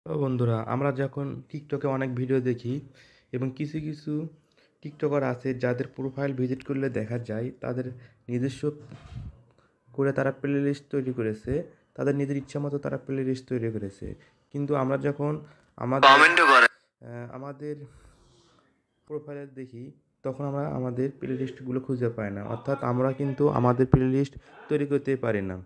তো বন্ধুরা, আমরা যখন টিকটকে অনেক ভিডিও দেখি এবং কিছু কিছু টিকটকার আছে যাদের প্রোফাইল ভিজিট করলে দেখা যায় তাদের নিজস্ব করে তারা প্লে লিস্ট তৈরি করেছে, তাদের নিজের ইচ্ছা মতো তারা প্লে লিস্ট তৈরি করেছে। কিন্তু আমরা যখন আমাদের আমাদের প্রোফাইলে দেখি তখন আমরা আমাদের প্লে লিস্টগুলো খুঁজে পাই না, অর্থাৎ আমরা কিন্তু আমাদের প্লে লিস্ট তৈরি করতে পারি না।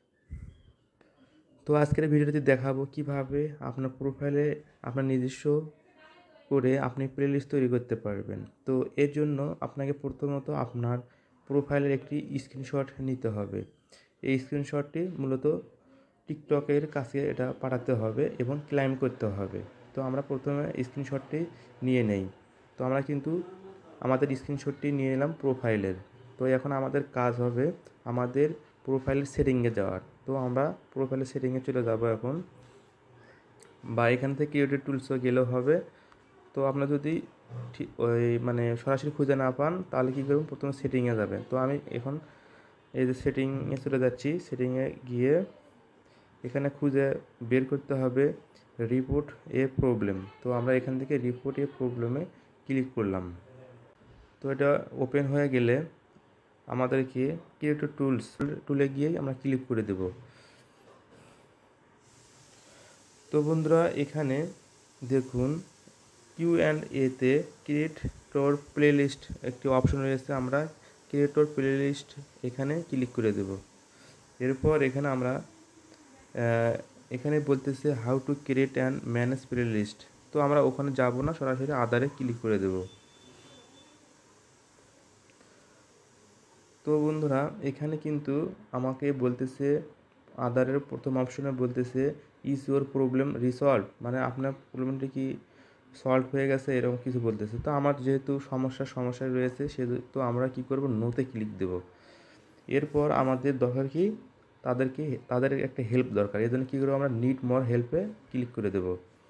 তো আজকের ভিডিওতে দেখাবো কিভাবে আপনার প্রোফাইলে আপনার নিজস্ব করে আপনি প্লেলিস্ট তৈরি করতে পারবেন। তো এর জন্য আপনাকে প্রথমত আপনার প্রোফাইলের একটি স্ক্রিনশট নিতে হবে। এই স্ক্রিনশটটি মূলত টিকটকের কাছে এটা পাঠাতে হবে এবং ক্লাইম করতে হবে। তো আমরা প্রথমে স্ক্রিনশটটি নিয়ে নেই। তো আমরা কিন্তু আমাদের স্ক্রিনশটটি নিয়ে নিলাম প্রোফাইলের। তো এখন আমাদের কাজ হবে আমাদের প্রোফাইলের সেটিংয়ে যাওয়ার। তো আমরা প্রোফাইলের সেটিংয়ে চলে যাব এখন, বা এখান থেকে ক্রিয়েটর টুলসও গেলেও হবে। তো আপনার যদি ঠিক ওই সরাসরি খুঁজে না পান তাহলে কী করবেন, প্রথমে সেটিংয়ে যাবেন। তো আমি এখন এই যে সেটিংয়ে চলে যাচ্ছি, সেটিংয়ে গিয়ে এখানে খুঁজে বের করতে হবে রিপোর্ট এ প্রবলেম। তো আমরা এখান থেকে রিপোর্ট এ প্রবলেমে ক্লিক করলাম। তো এটা ওপেন হয়ে গেলে আমাদেরকে ক্রিয়েটর টুলে গিয়েই আমরা ক্লিক করে দেব। তো বন্ধুরা, এখানে দেখুন Q&A-তে ক্রিয়েটর প্লেলিস্ট একটি অপশন রয়েছে। আমরা ক্রিয়েটর প্লেলিস্ট এখানে ক্লিক করে দেব। এরপর এখানে আমরা এখানে বলতেছে how to create and manage playlist. তো আমরা ওখানে যাব না, সরাসরি আদারে ক্লিক করে দেব। তো বন্ধুরা, এখানে কিন্তু আমাকে বলতেছে আদারের প্রথম অপশনে বলতেছে ইজ ইউর প্রবলেম রিসলভ, মানে আপনার প্রবলেমটি কি সলভ হয়ে গেছে এরকম কিছু বলতেছে। তো আমার যেহেতু সমস্যা রয়েছে সেহেতু আমরা কি করব, নোতে ক্লিক দেব। এরপর আমাদের দরকার কি, তাদের একটা হেল্প দরকার। এই জন্য কী করবো, আমরা নিড মোর হেল্পে ক্লিক করে দেব।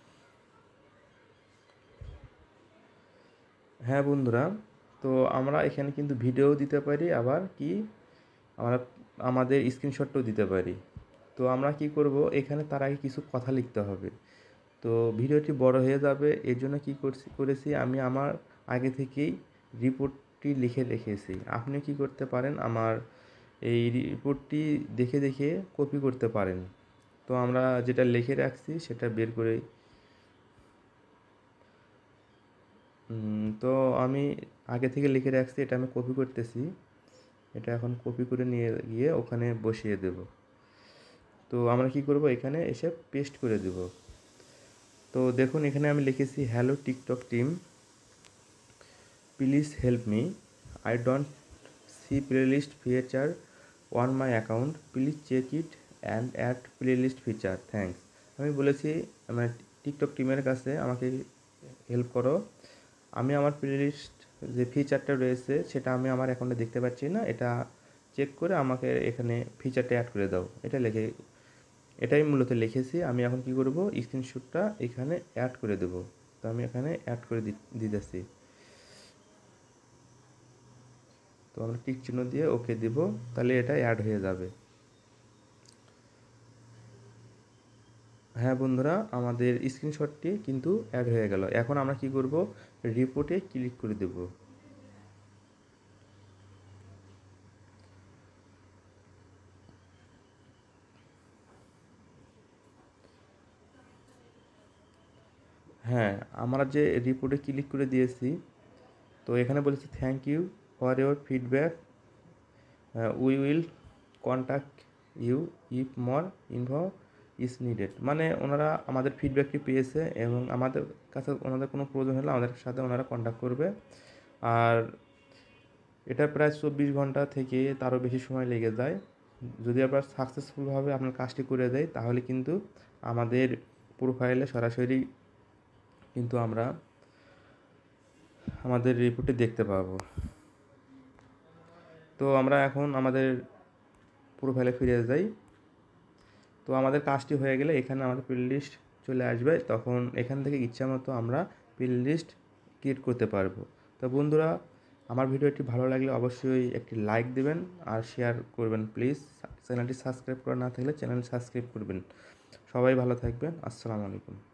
হ্যাঁ বন্ধুরা, তো আমরা এখানে কিন্তু ভিডিও দিতে পারি, আবার কি আমরা আমাদের স্ক্রিনশটও দিতে পারি। তো আমরা কি করব, এখানে তার আগে কিছু কথা লিখতে হবে। তো ভিডিওটি বড় হয়ে যাবে, এর জন্য কী করেছি আমি আমার আগে থেকেই রিপোর্টটি লিখে রেখেছি। আপনি কি করতে পারেন, আমার এই রিপোর্টটি দেখে দেখে কপি করতে পারেন। তো আমরা যেটা লিখে রাখছি সেটা বের করে তো আমি আগে থেকে লিখে রাখছি, এটা আমি কপি করতেছি। এটা এখন কপি করে নিয়ে গিয়ে ওখানে বসিয়ে দেব। তো আমরা কি করব, এখানে এসে পেস্ট করে দেব। তো দেখুন এখানে আমি লিখেছি hello TikTok team, please help me, I don't see playlist feature on my account, please check it and add playlist feature, thanks. আমি বলেছি আমার টিকটক টিমের কাছে আমাকে হেল্প করো, আমি আমার প্লেলিস্ট যে ফিচারটা রয়েছে সেটা আমি আমার অ্যাকাউন্টে দেখতে পাচ্ছি না, এটা চেক করে আমাকে এখানে ফিচারটা অ্যাড করে দাও। এটাই মূলত লিখেছি। আমি এখন কি করব, স্ক্রিনশটটা এখানে অ্যাড করে দেব। তো আমি এখানে অ্যাড করে দিতেছি। তো আমরা টিক চিহ্ন দিয়ে ওকে দিব, তাহলে এটা অ্যাড হয়ে যাবে। হ্যাঁ বন্ধুরা, আমাদের স্ক্রিনশটটি কিন্তু অ্যাড হয়ে গেল। এখন আমরা কি করব, রিপোর্টে ক্লিক করে দেব। হ্যাঁ, আমরা যে রিপোর্টে ক্লিক করে দিয়েছি, তো এখানে বলেছি thank you for your feedback, we will contact you if more info is needed. মানে ওনারা আমাদের ফিডব্যাকটি পেয়েছে এবং আমাদের কাছে ওনাদের কোনো প্রয়োজন হলে আমাদের সাথে ওনারা কন্ট্যাক্ট করবে। আর এটা প্রায় 24 ঘন্টা থেকে তারও বেশি সময় লেগে যায়। যদি আবার সাকসেসফুলভাবে আপনার কাজটি করে দেয় তাহলে কিন্তু আমাদের প্রোফাইলে সরাসরি কিন্তু আমরা আমাদের রিপোর্টে দেখতে পাবো। তো আমরা এখন আমাদের প্রোফাইলে ফিরে যাই। তো আমাদের কাজটি হয়ে গেলে এখানে আমাদের প্লেলিস্ট চলে আসবে, তখন এখান থেকে ইচ্ছা মতো আমরা প্লেলিস্ট ক্রিয়েট করতে পারবো। তো বন্ধুরা, আমার ভিডিওটি ভালো লাগলে অবশ্যই একটি লাইক দেবেন আর শেয়ার করবেন প্লিজ। চ্যানেলটি সাবস্ক্রাইব করা না থাকলে চ্যানেল সাবস্ক্রাইব করবেন। সবাই ভালো থাকবেন। আসসালামু আলাইকুম।